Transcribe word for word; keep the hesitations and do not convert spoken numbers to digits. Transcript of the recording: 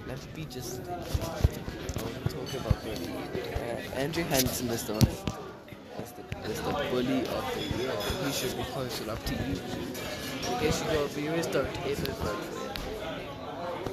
Let's be just uh, talk about bully. Uh, Andrew Hansen is the one. Is the, is the bully of the year. He should be posted up to you. I guess you got viewers don't hit it, but